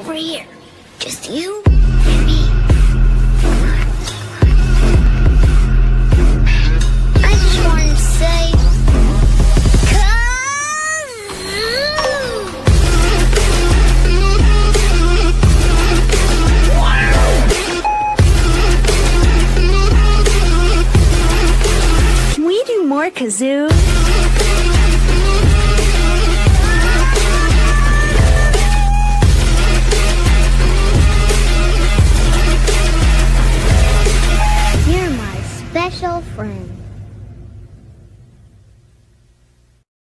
over here. Just you and me. I just wanted to say, Can we do more kazoo?